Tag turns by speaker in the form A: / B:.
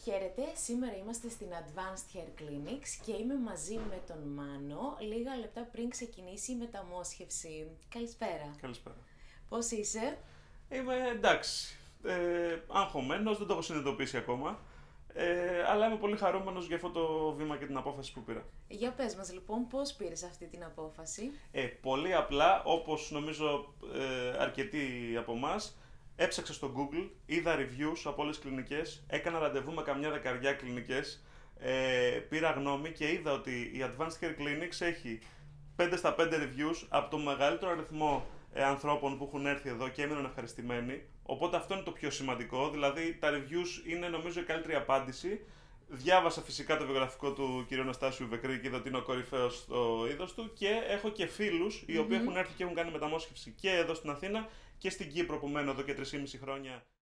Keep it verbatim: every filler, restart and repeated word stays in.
A: Χαίρετε, σήμερα είμαστε στην Advanced Hair Clinics και είμαι μαζί με τον Μάνο λίγα λεπτά πριν ξεκινήσει η μεταμόσχευση. Καλησπέρα.
B: Καλησπέρα.
A: Πώς είσαι?
B: Είμαι εντάξει, ε, αγχωμένος, δεν το έχω συνειδητοποιήσει ακόμα, ε, αλλά είμαι πολύ χαρούμενος για αυτό το βήμα και την απόφαση που πήρα.
A: Για πες μας λοιπόν, πώς πήρες αυτή την απόφαση?
B: Ε, πολύ απλά, όπως νομίζω ε, αρκετοί από εμάς, έψαξα στο Google, είδα reviews από όλες τις κλινικές, έκανα ραντεβού με καμιά δεκαριά κλινικές, ε, πήρα γνώμη και είδα ότι η Advanced Hair Clinics έχει πέντε στα πέντε reviews από το μεγαλύτερο αριθμό ε, ανθρώπων που έχουν έρθει εδώ και έμειναν ευχαριστημένοι. Οπότε αυτό είναι το πιο σημαντικό, δηλαδή τα reviews είναι νομίζω η καλύτερη απάντηση. Διάβασα φυσικά το βιογραφικό του κ. Αναστάσιου Βεκρή και είδα ότι είναι ο κορυφαίος στο είδος του και έχω και φίλους οι οποίοι
A: Mm-hmm.
B: έχουν έρθει και έχουν κάνει μεταμόσχευση και εδώ στην Αθήνα και στην Κύπρο που μένω εδώ και τρία και μισό χρόνια.